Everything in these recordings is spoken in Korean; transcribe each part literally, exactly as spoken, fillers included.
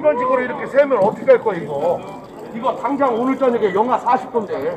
이런 식으로 이렇게 세면 어떻게 할 거야 이거. 이거 당장 오늘 저녁에 영하 사십 도인데.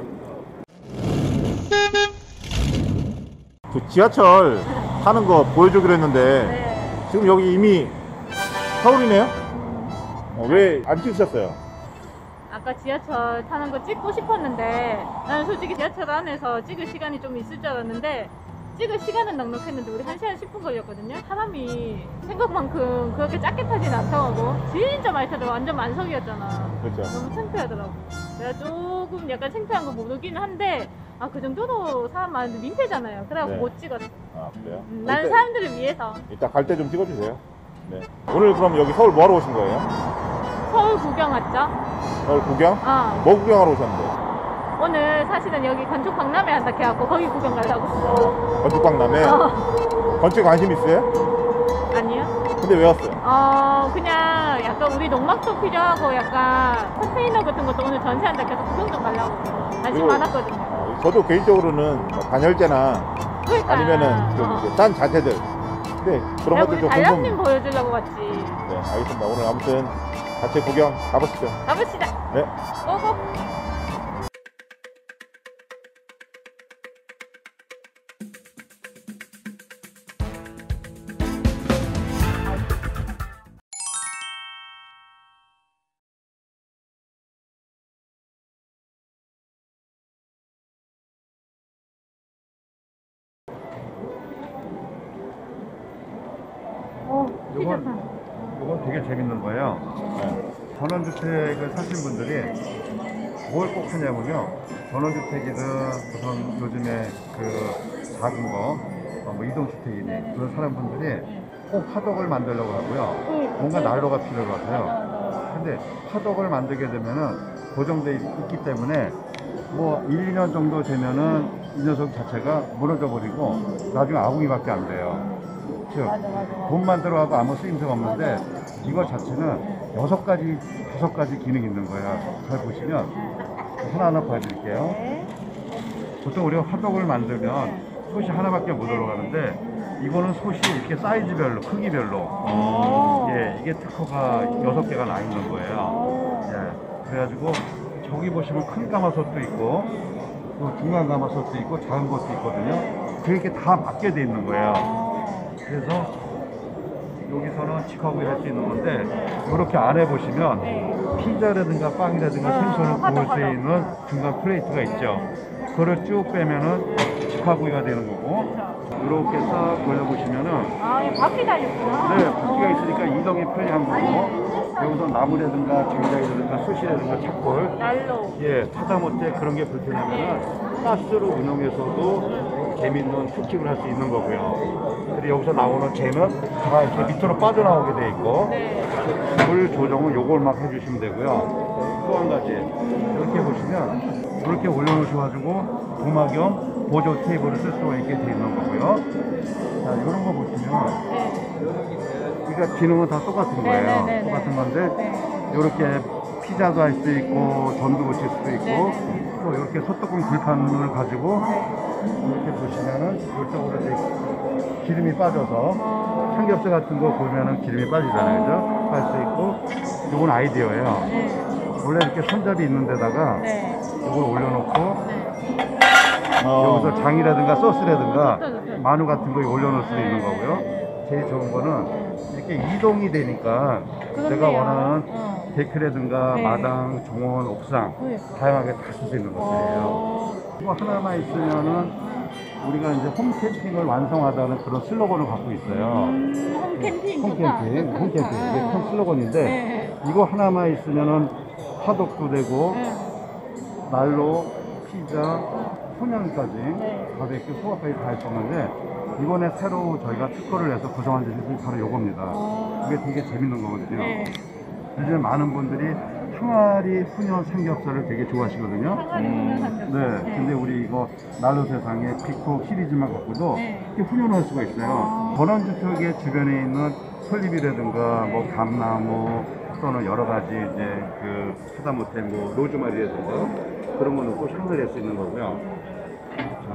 저 지하철 타는 거 보여주기로 했는데 네. 지금 여기 이미 서울이네요? 어, 왜 안 찍으셨어요? 아까 지하철 타는 거 찍고 싶었는데 나는 솔직히 지하철 안에서 찍을 시간이 좀 있을 줄 알았는데 찍을 시간은 넉넉했는데 우리 한 시간 십 분 걸렸거든요. 사람이 생각만큼 그렇게 작게 타진 않더라고. 진짜 많이 타더라고. 완전 만석이었잖아. 그렇죠. 너무 창피하더라고. 내가 조금 약간 창피한 거 모르긴 한데 아 그 정도로 사람 많은데 민폐잖아요. 그래갖고 네. 못 찍었어. 아 그래요? 음, 나는 이따, 사람들을 위해서. 이따 갈 때 좀 찍어주세요. 네. 오늘 그럼 여기 서울 뭐하러 오신 거예요? 서울 구경 왔죠? 서울 구경? 어. 뭐 구경하러 오셨는데? 오늘 사실은 여기 건축 박람회 한다 해갖고 거기 구경 가려고. 건축박람회? 어. 건축 관심 있어요? 아니요? 근데 왜 왔어요? 어 그냥 약간 우리 농막도 필요하고 약간 컨테이너 같은 것도 오늘 전시한다 해서 구경 좀 가려고 관심 그리고- 많았거든요. 어, 저도 개인적으로는 뭐 단열재나 그러니까 아니면은 좀 어. 이제 딴 자재들 근데 그런 내가 것들 우리 좀 달량님 궁금... 보여주려고 왔지. 네 알겠습니다. 오늘 아무튼 같이 구경 가보시죠. 가봅시다. 네. 고고. 오, 요건, 피자판. 요건 되게 재밌는 거예요. 네. 전원주택을 사신 분들이 뭘 꼭 하냐면요. 전원주택이든 우선 요즘에 그 작은 거, 어, 뭐 이동주택이니 그런 사람분들이 꼭 화덕을 만들려고 하고요. 뭔가 난로가 필요하고요. 근데 화덕을 만들게 되면은 고정돼 있- 있기 때문에 뭐 일, 이 년 정도 되면은 이 녀석 자체가 무너져 버리고 나중에 아궁이밖에 안 돼요. 즉 돈만 들어가고 아무 쓰임새가 없는데 이거 자체는 여섯 가지, 다섯 가지 기능이 있는 거예요. 잘 보시면 하나하나 보여드릴게요. 보통 우리가 화덕을 만들면 솥이 하나밖에 못 올라가는데 이거는 솥이 이렇게 사이즈별로, 크기별로 오. 예, 이게 특허가 여섯 개가 나 있는 거예요. 예, 그래가지고 저기 보시면 큰 가마솥도 있고 또 중간 가마솥도 있고 작은 것도 있거든요. 그렇게 다 맞게 돼 있는 거예요. 그래서 여기서는 직화구이 할 수 있는 건데 이렇게 안에 보시면 피자라든가 빵이라든가 아, 생선을 구울 화덕, 수 화덕. 있는 중간 플레이트가 있죠. 그걸 쭉 빼면은 직화구이가 되는 거고 이렇게 싹 돌려보시면은 아, 이 바퀴 달렸구나. 네, 바퀴가 있으니까 이동이 편리한 거고 여기서 나무라든가 장작이라든가 숯이라든가 착골 난로. 예, 하다못해 그런 게 불편하면은 가스로 운영해서도 재밌는 쿠킹을 할 수 있는 거고요. 그리고 여기서 나오는 재는 다 이렇게 밑으로 빠져나오게 돼 있고 네. 불 조정은 요걸만 해주시면 되고요. 또 한 가지 이렇게 보시면 이렇게 올려놓으셔가지고 도마 겸 보조 테이블을 쓸 수가 있게 돼 있는 거고요. 자, 이런 거 보시면 그러니까 기능은 다 똑같은 거예요. 네, 네, 네, 똑같은 네. 건데 네. 이렇게 피자도 할 수 있고 전도 붙일 수도 있고 네. 또 이렇게 소뚜껑 불판을 가지고 이렇게 보시면은 이쪽으로 이제 기름이 빠져서 삼겹살 같은 거 보면은 기름이 빠지잖아요. 그죠? 할 수 있고 이건 아이디어예요. 네. 원래 이렇게 손잡이 있는 데다가 네. 이걸 올려놓고 네. 어, 여기서 장이라든가 소스라든가 좋다, 좋다. 마늘 같은 거 올려놓을 수도 있는 거고요. 제일 좋은 거는 이렇게 이동이 되니까 내가 그렇네요. 원하는 어. 데크라든가 네. 마당, 정원, 옥상 그러니까. 다양하게 다 쓸 수 있는 것들이에요. 어. 이거 하나만 있으면은 우리가 이제 홈캠핑을 완성하다는 그런 슬로건을 갖고 있어요. 음, 홈캠핑. 좋다. 홈캠핑, 좋다, 홈캠핑 좋다. 이게 큰 슬로건인데 네. 이거 하나만 있으면은 화덕도 되고 네. 난로, 피자, 소면까지 네. 바베큐, 소화까지 다 할 수 있는데 이번에 새로 저희가 특허를 내서 구성한 제품이 바로 요겁니다. 어. 이게 되게 재밌는 거거든요. 네. 요즘 많은 분들이 항아리 훈연 삼겹살을 되게 좋아하시거든요. 항아리 훈연 삼겹살. 네, 근데 우리 이거 난로 세상에 빅콕 시리즈만 갖고도 네. 이렇게 훈연할 수가 있어요. 아. 전원주택의 주변에 있는 설립이라든가 뭐 감나무 또는 여러 가지 이제 그 하다못해 뭐 로즈마리라든가 그런 거 넣고 향을 낼 수 있는 거고요. 자,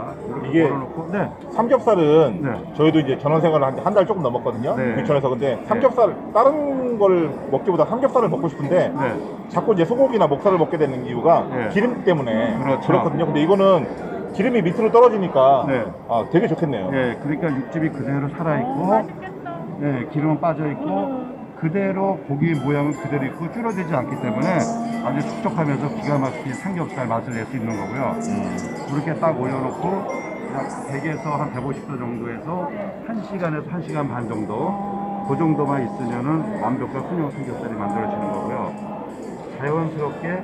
자, 이렇게 이게- 걸어놓고, 네. 삼겹살은 네. 저희도 이제 전원생활을 한 한 달 조금 넘었거든요. 네. 귀천에서. 근데 삼겹살 다른 걸 먹기보다 삼겹살을 먹고 싶은데 네. 자꾸 이제 소고기나 목살을 먹게 되는 이유가 네. 기름 때문에 그렇죠. 그렇거든요. 근데 이거는 기름이 밑으로 떨어지니까 네. 아, 되게 좋겠네요. 예, 그러니까 육즙이 그대로 살아있고, 맛있겠다. 예, 기름은 빠져있고, 음. 그대로 고기 모양은 그대로 있고 줄어들지 않기 때문에 아주 촉촉하면서 기가 막히게 삼겹살 맛을 낼 수 있는 거고요. 이렇게 딱 올려놓고 약 백에서 한 백오십 도 정도에서 한 시간에서 한 시간 반 정도 그 정도만 있으면은 완벽한 훈용 삼겹살이 만들어지는 거고요. 자연스럽게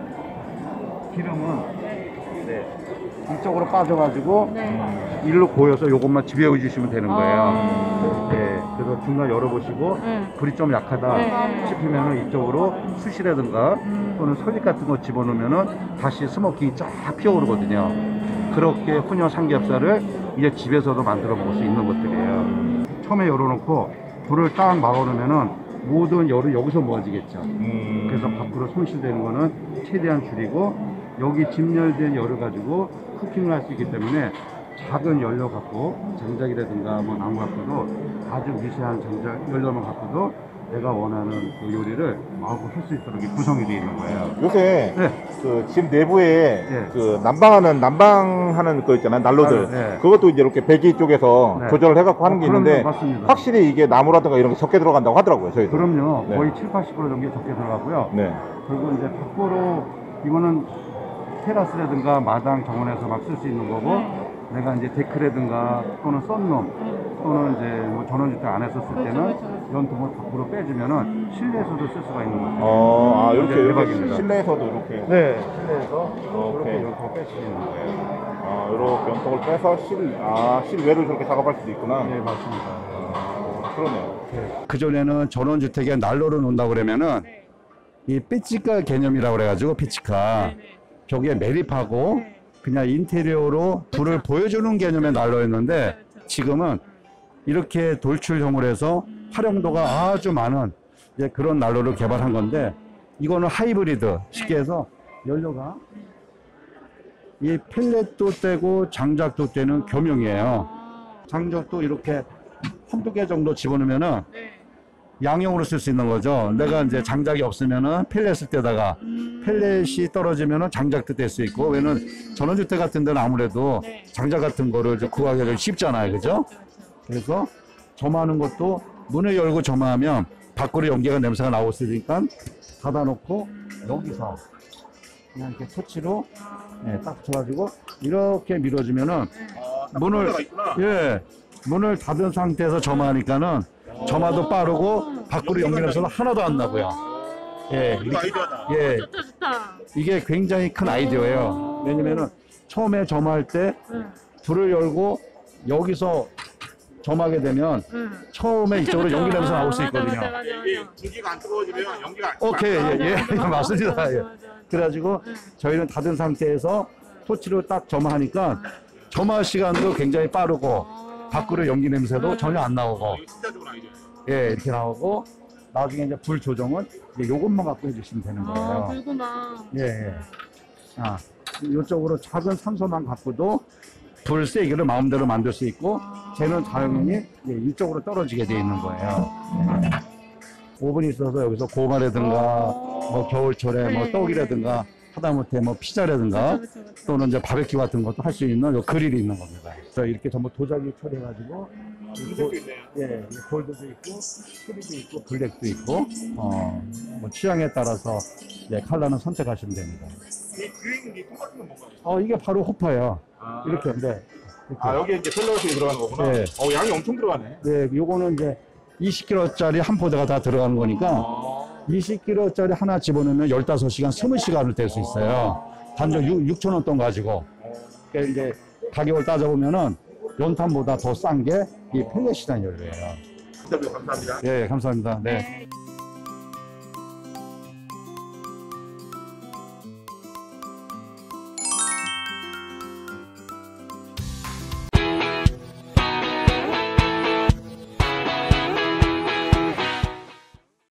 기름은 네, 이쪽으로 빠져가지고 네. 일로 고여서 요것만 지배해 주시면 되는 거예요. 아. 네, 그래서 중간 열어보시고 네. 불이 좀 약하다 네. 싶으면은 이쪽으로 숯이라든가 음. 또는 서직 같은 거 집어넣으면은 다시 스모킹이 쫙 피어오르거든요. 그렇게 훈연 삼겹살을 이제 집에서도 만들어 먹을 수 있는 것들이에요. 처음에 열어놓고 불을 딱 막아놓으면은 모든 열이 여기서 모아지겠죠. 음. 그래서 밖으로 손실되는 거는 최대한 줄이고 여기 진열된 열을 가지고 쿠킹을 할 수 있기 때문에 작은 연료 갖고 장작이라든가 뭐 나무 갖고도 아주 미세한 장작 연료만 갖고도 내가 원하는 그 요리를 마구 할 수 있도록 이렇게 구성이 되어 있는 거예요. 요새 네. 그 집 내부에 네. 그 난방하는 난방하는 거 있잖아요, 난로들. 네. 그것도 이제 이렇게 배기 쪽에서 네. 조절을 해갖고 하는 어, 게 그럼요. 있는데 맞습니다. 확실히 이게 나무라든가 이런 게 적게 들어간다고 하더라고요, 저희도. 그럼요. 네. 거의 칠십, 팔십 퍼센트 정도 적게 들어가고요. 네. 그리고 이제 밖으로 이거는 테라스라든가 마당 정원에서 막 쓸 수 있는 거고 내가 이제 데크라든가 또는 썬룸 또는 이제 뭐 전원주택 안에 썼을 그렇죠, 때는 그렇죠, 그렇죠. 연통을 밖으로 빼주면은 실내에서도 쓸 수가 있는 거죠. 어, 아, 이렇게, 이제 이렇게 대박입니다. 실내에서도 이렇게. 네, 실내에서 오케이. 이렇게 연통을 뺄 수 있는 거예요. 아, 이렇게 연통을 빼서 실, 아, 실외를 저렇게 작업할 수도 있구나. 네, 맞습니다. 아, 그러네요. 그전에는 전원주택에 난로를 놓는다고 그러면은 이 삐치카 개념이라고 그래가지고 삐치카 벽에 매립하고 그냥 인테리어로 불을 보여주는 개념의 난로였는데 지금은 이렇게 돌출형으로 해서 활용도가 아주 많은 이제 그런 난로를 개발한 건데 이거는 하이브리드 쉽게 해서 연료가 이 펠렛도 떼고 장작도 떼는 겸용이에요. 장작도 이렇게 한두 개 정도 집어넣으면은 양용으로 쓸 수 있는 거죠. 내가 이제 장작이 없으면은 펠렛을 떼다가 펠렛이 떨어지면은 장작도 뗄 수 있고, 왜냐면 전원주택 같은 데는 아무래도 장작 같은 거를 좀 구하기가 좀 쉽잖아요. 그죠? 그래서 점화하는 것도 문을 열고 점화하면 밖으로 연기가 냄새가 나올 수 있으니까 닫아놓고 여기서 그냥 이렇게 터치로 예, 딱 쳐가지고 이렇게 밀어주면은 문을 예 문을 닫은 상태에서 점화하니까는 점화도 빠르고 밖으로 연기 냄새가 하나도 안 나고요. 예, 이렇게, 예, 좋다 좋다. 이게 굉장히 큰 아이디어예요. 왜냐면은 처음에 점화할 때 불을 열고 여기서 점하게 되면 응. 처음에 이쪽으로 연기 냄새 나올 수 있거든요. 맞아, 맞아, 맞아. 전기가 안 뜨거워지면 연기가 안 오케이, 예, 예, 맞습니다. 예. 맞아, 맞아. 그래가지고 저희는 닫은 상태에서 토치로 딱 점화하니까 점화 시간도 굉장히 빠르고 밖으로 연기 냄새도 전혀 안 나오고 진짜 좋은 아이디어. 예 이렇게 나오고 나중에 이제 불 조정은 이제 요것만 갖고 해주시면 되는 아, 거예요. 불구나. 예, 예. 아 이쪽으로 작은 산소만 갖고도 불 세기를 마음대로 만들 수 있고 쟤는 당연히 예, 이쪽으로 떨어지게 돼 있는 거예요. 예. 오븐이 있어서 여기서 고구마라든가 뭐 겨울철에 뭐 떡이라든가 하다못해 뭐 피자라든가 그쵸, 그쵸, 그쵸. 또는 이제 바베큐 같은 것도 할 수 있는 요 그릴이 있는 겁니다. 그래서 이렇게 전부 도자기 처리해가지고 색도 있네요. 예, 골드도 있고 크리도 있고 블랙도 있고 어, 뭐 취향에 따라서 예, 컬러는 선택하시면 됩니다. 이 뒤에 있는 이통 같은 건 뭔가요? 어 이게 바로 호퍼예요. 아. 이렇게 네. 이렇게. 아, 여기 이제 펠러스에 들어가는 거구나. 네. 어, 양이 엄청 들어가네. 네, 요거는 이제 이십 킬로그램짜리 한 포대가 다 들어가는 거니까 아. 이십 킬로그램짜리 하나 집어넣으면 열다섯 시간, 스무 시간을 뗄 수 있어요. 단전 육천 원 돈 가지고. 그러니까 이제 가격을 따져보면은 연탄보다 더 싼 게 이 펠렛이라는 연료예요. 인터뷰 감사합니다. 예, 감사합니다. 네. 네.